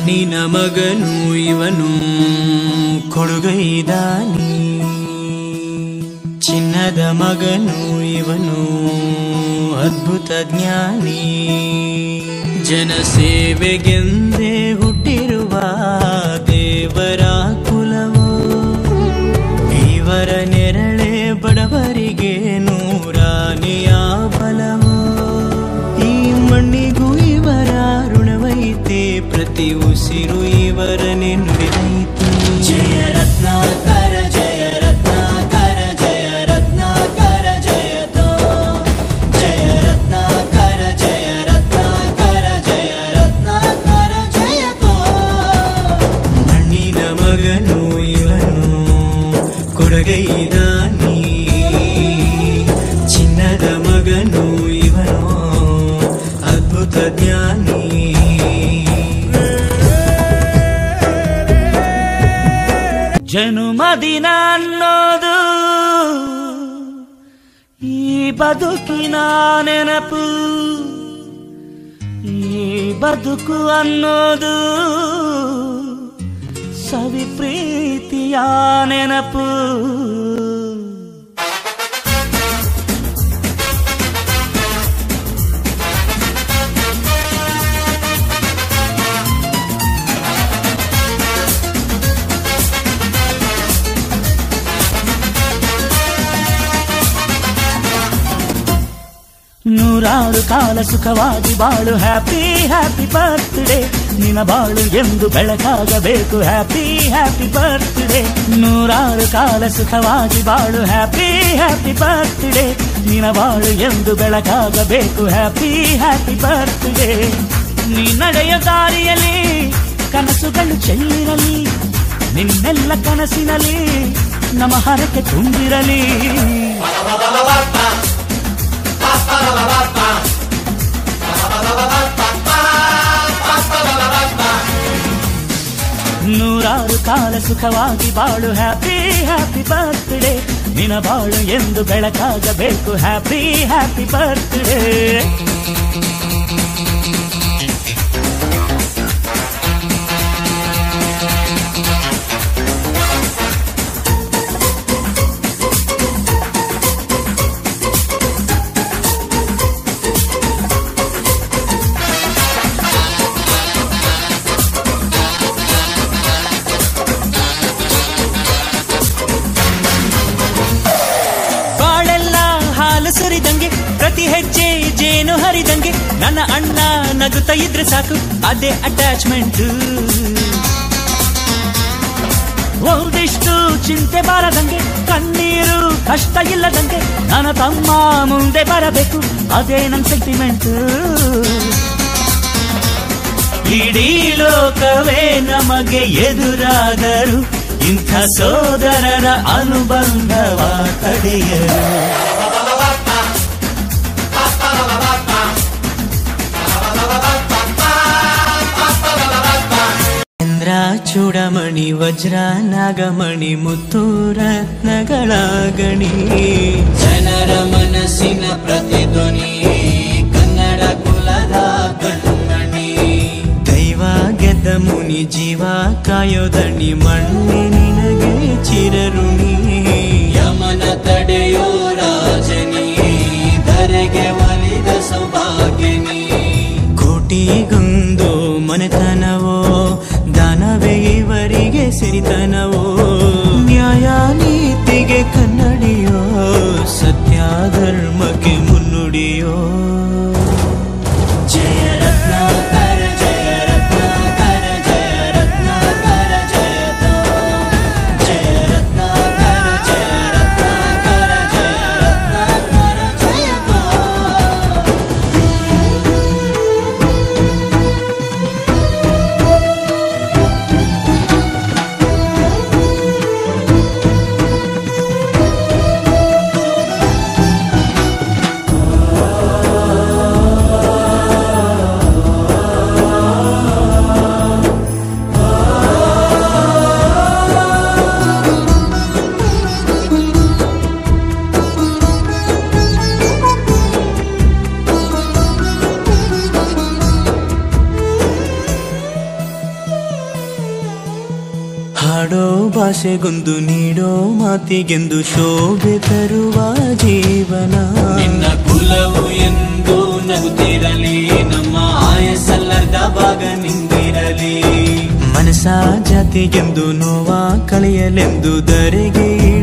ಮಣ್ಣಿನ ಮಗನು ಇವನು ಕೊಡುಗೈದಾನಿ, ಚಿನ್ನದ ಮಗನು ಇವನು ಅದ್ಭುತ ಜ್ಞಾನಿ. ಜನಸೇವೆಗೆಂದೇ ಹುಟ್ಟಿರುವ ದೇವರ ಕುಲವೋ, ಇವರ ನೆರಳೆ ಬಡವರಿಗೆ ನೂರಾನೆಯ ಬಲವೋ. ಈ ಮಣ್ಣಿಗೂ ಇವರ ಋಣವೈತೆ, ಪ್ರತಿ ಉಸಿರು ಇವರನೆ ನುಡಿದೈತೆ. ಜಯ ರತ್ನಾಕರ ಜಯ ರತ್ನಾಕರ ಜಯ ರತ್ನಾಕರ ಜಯತೋ, ಜಯ ರತ್ನಾಕರ ಜಯ ರತ್ನಾಕರ ಜಯ ರತ್ನಾಕರ ಜಯತೋ. ಮಣ್ಣಿನ ಮಗನು ಇವನು ಕೊಡುಗೈದಾನಿ, ಚಿನ್ನದ ಮಗನು ಇವನು ಅದ್ಭುತ ಜ್ಞಾನಿ. ಜನುಮದಿನ ಅನ್ನೋದು ಈ ಬದುಕಿನ ನೆನಪು, ಈ ಬದುಕು ಅನ್ನೋದು ಸವಿ ಪ್ರೀತಿಯ ನೆನಪು. ನೂರಾರು ಕಾಲ ಸುಖವಾಗಿ ಬಾಳು, ಹ್ಯಾಪಿ ಹ್ಯಾಪಿ ಬರ್ತ್ಡೇ. ನಿನ್ನ ಬಾಳು ಎಂದು ಬೆಳಕಾಗಬೇಕು, ಹ್ಯಾಪಿ ಹ್ಯಾಪಿ ಬರ್ತ್ಡೇ. ನೂರಾರು ಕಾಲ ಸುಖವಾಗಿ ಬಾಳು, ಹ್ಯಾಪಿ ಹ್ಯಾಪಿ ಬರ್ತ್ಡೇ. ನಿನ್ನ ಬಾಳು ಎಂದು ಬೆಳಕಾಗಬೇಕು, ಹ್ಯಾಪಿ ಹ್ಯಾಪಿ ಬರ್ತ್ಡೇ. ನೀ ನಡೆಯ ದಾರಿಯಲ್ಲಿ ಕನಸುಗಳು ಚೆಲ್ಲಿರಲಿ, ನಿನ್ನೆಲ್ಲ ಕನಸಿನಲ್ಲಿ ನಮ್ಮ ಹರಕೆ ತುಂಬಿರಲಿ. ನೂರಾರು ಕಾಲ ಸುಖವಾಗಿ ಬಾಳು, ಹ್ಯಾಪಿ ಹ್ಯಾಪಿ ಬರ್ತ್ಡೇ. ನಿನ್ನ ಬಾಳು ಎಂದು ಬೆಳಕಾಗಬೇಕು, ಹ್ಯಾಪಿ ಹ್ಯಾಪಿ ಬರ್ತ್ಡೇ. ಪ್ರತಿ ಹೆಜ್ಜೆ ಜೇನು ಹರಿದಂಗೆ, ನನ್ನ ಅಣ್ಣ ನಗುತ್ತಾ ಇದ್ರೆ ಸಾಕು, ಅದೇ ಅಟ್ಯಾಚ್ಮೆಂಟ್. ಒಂದಿಷ್ಟು ಚಿಂತೆ ಬಾರದಂಗೆ, ಕಣ್ಣೀರು ಕಷ್ಟ ಇಲ್ಲದಂಗೆ, ನನ್ನ ತಮ್ಮ ಮುಂದೆ ಬರಬೇಕು, ಅದೇ ನನ್ನ ಸೆಂಟಿಮೆಂಟ್. ಇಡೀ ಲೋಕವೇ ನಮಗೆ ಎದುರಾದರು, ಇಂಥ ಸೋದರರ ಅನುಬಂಧವ ತಡೆಯರು. ಚೂಡಮಣಿ ವಜ್ರ ನಾಗಮಣಿ ಮುತ್ತು ರತ್ನಗಳ ಗಣಿ, ಜನರ ಮನಸ್ಸಿನ ಪ್ರತಿಧ್ವನಿ, ಕನ್ನಡ ಕುಲದ ಕಣ್ಮಣಿ. ದೈವ ಗೆದ್ದ ಮುನಿ ಜೀವ ಕಾಯೋದಣಿ, ಮಣ್ಣಿ ನಿನಗೆ ಚಿರಋಣಿ. ಯಮನ ತಡೆಯೋ ರಾಜನಿ, ಧರೆಗೆ ಒಲಿದ ಸೌಭಾಗ್ಯನಿ. ಕೋಟಿಗೊಂದು ಮನೆತನವೋ, ದಾನವೇ ಇವರಿಗೆ ಸಿರಿತನವೋ. ನ್ಯಾಯ ನೀತಿಗೆ ಕನ್ನಡಿಯೋ, ಸತ್ಯ ಧರ್ಮಕ್ಕೆ ಮುನ್ನುಡಿಯೋ. ಜಯ ರತ್ನಾಕರ ಜಯ ರತ್ನಾಕರ ಜಯ ರತ್ನಾಕರ ಜಯತೋ, ಜಯ ರತ್ನಾಕರ ಜಯ ರತ್ನಾಕರ ಜಯ ಹಾಡೋ ಭಾಷೆಗೊಂದು ನೀಡೋ ಮಾತಿಗೆಂದು ಶೋಭೆ ತರುವ ಜೀವನ. ನಿನ್ನ ಕುಲವು ಎಂದು ನಗುತ್ತಿರಲಿ, ನಮ್ಮ ಆಯಸ್ಸಲ್ಲರ್ಧ ಭಾಗ ನಿಂದಿರಲಿ. ಮನಸ ಜಾತಿಗೆಂದು ನೋವ ಕಳೆಯಲೆಂದು ಧರೆಗೆ